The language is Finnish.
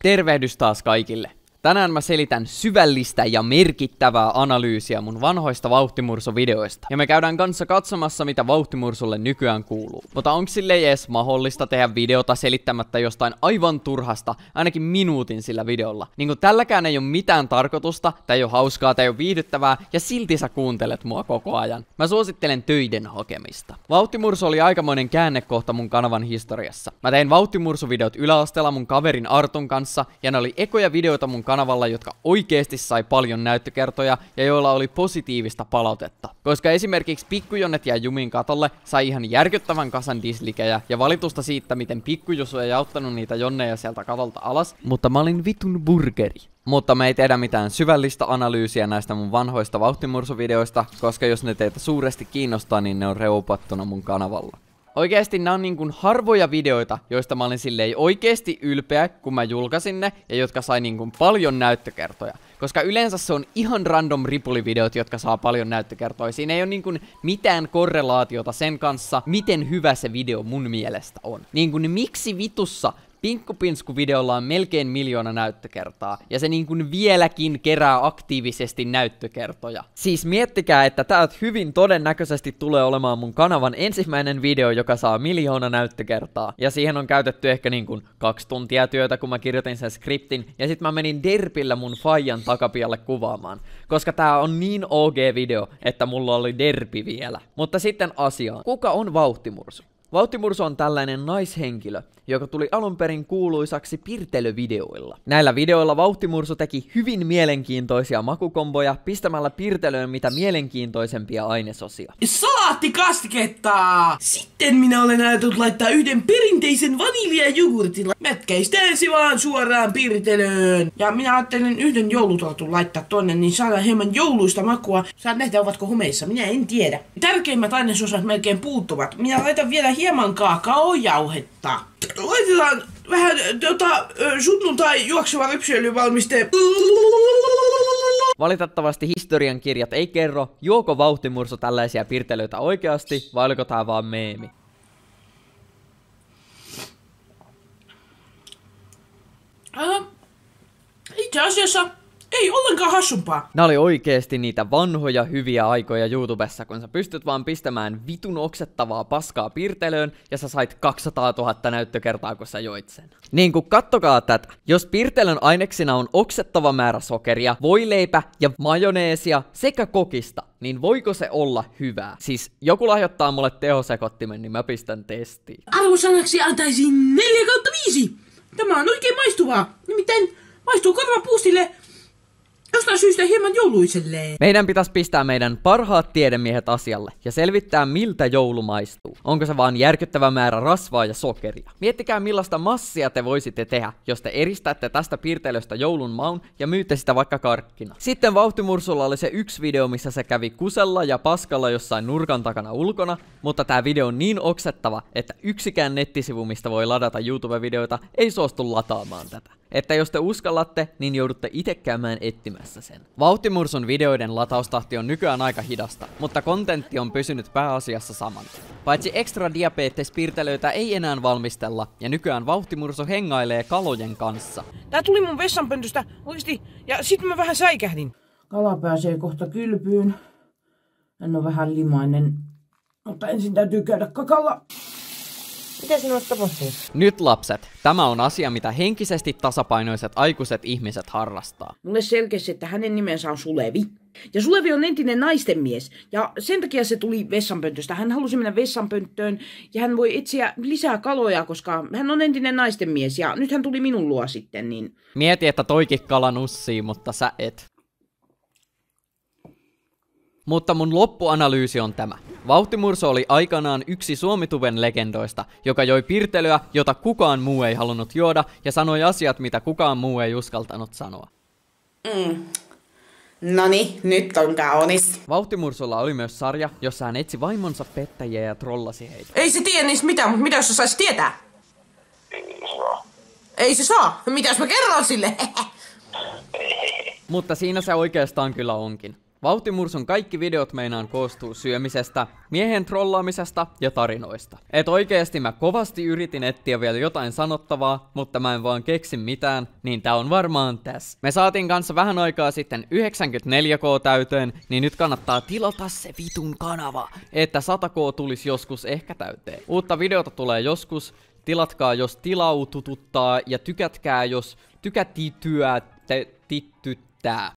Tervehdys taas kaikille. Tänään mä selitän syvällistä ja merkittävää analyysiä mun vanhoista vauhtimursovideoista. Ja me käydään kanssa katsomassa, mitä vauhtimursulle nykyään kuuluu. Mutta onko sille edes mahdollista tehdä videota selittämättä jostain aivan turhasta, ainakin minuutin sillä videolla? Niin kun tälläkään ei ole mitään tarkoitusta, tää ei ole hauskaa, tää ei ole viihdyttävää, ja silti sä kuuntelet mua koko ajan. Mä suosittelen töiden hakemista. Vauhtimursu oli aikamoinen käännekohta mun kanavan historiassa. Mä tein vauhtimursuvideot yläasteella mun kaverin Artun kanssa, ja ne oli ekoja videoita mun kanavalla, jotka oikeesti sai paljon näyttökertoja ja joilla oli positiivista palautetta. Koska esimerkiksi Pikkujonnet ja Jumin katolle sai ihan järkyttävän kasan dislikejä ja valitusta siitä, miten Pikkujusu ei auttanut niitä jonneja sieltä katolta alas, mutta mä olin vitun burgeri. Mutta me ei tehdä mitään syvällistä analyysiä näistä mun vanhoista vauhtimursuvideoista, koska jos ne teitä suuresti kiinnostaa, niin ne on reupattuna mun kanavalla. Oikeesti nää on niin kuin harvoja videoita, joista mä olin silleen oikeesti ylpeä, kun mä julkaisin ne, ja jotka sai niin kuin paljon näyttökertoja. Koska yleensä se on ihan random ripulivideot, jotka saa paljon näyttökertoja. Siinä ei ole niin kuin mitään korrelaatiota sen kanssa, miten hyvä se video mun mielestä on. Niin kuin miksi vitussa Pinkkupinsku-videolla on melkein 1 miljoona näyttökertaa, ja se niin kuin vieläkin kerää aktiivisesti näyttökertoja. Siis miettikää, että tää hyvin todennäköisesti tulee olemaan mun kanavan ensimmäinen video, joka saa 1 miljoona näyttökertaa. Ja siihen on käytetty ehkä niin kuin 2 tuntia työtä, kun mä kirjoitin sen skriptin, ja sit mä menin derpillä mun faijan takapialle kuvaamaan. Koska tää on niin OG-video, että mulla oli derpi vielä. Mutta sitten asiaan. Kuka on vauhtimursu? Vauhtimursu on tällainen naishenkilö, joka tuli alun perin kuuluisaksi pirtelövideoilla. Näillä videoilla vauhtimursu teki hyvin mielenkiintoisia makukomboja pistämällä pirtelöön mitä mielenkiintoisempia ainesosia. Salaattikastiketta! Sitten minä olen ajatellut laittaa yhden perinteisen vaniljajogurtin mätkäistäisi vaan suoraan pirtelöön. Ja minä ajattelin yhden joulutortun laittaa tonne, niin saadaan hieman jouluista makua. Saat nähdä, ovatko humeissa, minä en tiedä. Tärkeimmät ainesosat melkein puuttuvat. Minä laitan vielä hieman kaakaojauhetta. Laitetaan vähän sunnuntai juokseva rypsiöljyvalmiste. Valitettavasti historiankirjat ei kerro, juoko vauhtimursu tällaisia pirtelöitä oikeasti, vai oliko tää vaan meemi. Itse asiassa ei ollenkaan hassumpaa. Nää oli oikeesti niitä vanhoja hyviä aikoja YouTubessa, kun sä pystyt vaan pistämään vitun oksettavaa paskaa pirtelöön ja sä sait 200 000 näyttökertaa, kun sä joit sen. Niin kun kattokaa tätä. Jos pirtelön aineksina on oksettava määrä sokeria, voileipä ja majoneesia sekä kokista, niin voiko se olla hyvää? Siis joku lahjoittaa mulle tehosekottimen, niin mä pistän testiin. Arvosanaksi antaisin 4/5. Tämä on oikein maistuvaa. Nimittäin maistuu korvapuustille jostain syystä hieman jouluiselle. Meidän pitäisi pistää meidän parhaat tiedemiehet asialle ja selvittää, miltä joulu maistuu. Onko se vaan järkyttävä määrä rasvaa ja sokeria? Miettikää, millaista massia te voisitte tehdä, jos te eristätte tästä pirtelöstä joulun maun ja myytte sitä vaikka karkkina. Sitten vauhtimursulla oli se yksi video, missä se kävi kusella ja paskalla jossain nurkan takana ulkona, mutta tää video on niin oksettava, että yksikään nettisivu, mistä voi ladata YouTube-videoita, ei suostu lataamaan tätä. Että jos te uskallatte, niin joudutte itse käymään etsimässä sen. Vauhtimursun videoiden lataustahti on nykyään aika hidasta, mutta kontentti on pysynyt pääasiassa saman. Paitsi extra diabetes-pirtelöitä ei enää valmistella, ja nykyään vauhtimursu hengailee kalojen kanssa. Tää tuli mun vessanpöntöstä oikeesti, ja sit mä vähän säikähdin. Kala pääsee kohta kylpyyn. Hän on vähän limainen, mutta ensin täytyy käydä kakalla. Mitä sinulle tapahtuu? Nyt lapset, tämä on asia, mitä henkisesti tasapainoiset aikuiset ihmiset harrastaa. Mulle selkesi, että hänen nimensä on Sulevi. Ja Sulevi on entinen naisten mies. Ja sen takia se tuli vessanpöntöstä. Hän halusi mennä vessanpönttöön ja hän voi etsiä lisää kaloja, koska hän on entinen naisten mies. Ja nyt hän tuli minun luo sitten, niin... Mieti, että toikin kala nussii, mutta sä et. Mutta mun loppuanalyysi on tämä. Vauhtimursu oli aikanaan yksi Suomituben legendoista, joka joi pirtelöä, jota kukaan muu ei halunnut juoda, ja sanoi asiat, mitä kukaan muu ei uskaltanut sanoa. Noni, nyt on kaunis. Vauhtimursulla oli myös sarja, jossa hän etsi vaimonsa pettäjiä ja trollasi heitä. Ei se tiedä niistä mitään, mutta mitä jos se saisi tietää? Ei saa. Ei se saa? Mitä jos mä kerron sille? Mutta siinä se oikeastaan kyllä onkin. Vauhtimursun kaikki videot meinaan koostuu syömisestä, miehen trollaamisesta ja tarinoista. Et oikeesti mä kovasti yritin etsiä vielä jotain sanottavaa, mutta mä en vaan keksi mitään, niin tää on varmaan tässä. Me saatiin kanssa vähän aikaa sitten 94K täyteen, niin nyt kannattaa tilata se vitun kanava, että 100K tulisi joskus ehkä täyteen. Uutta videota tulee joskus, tilatkaa jos tilautututtaa ja tykätkää jos tykättyttää.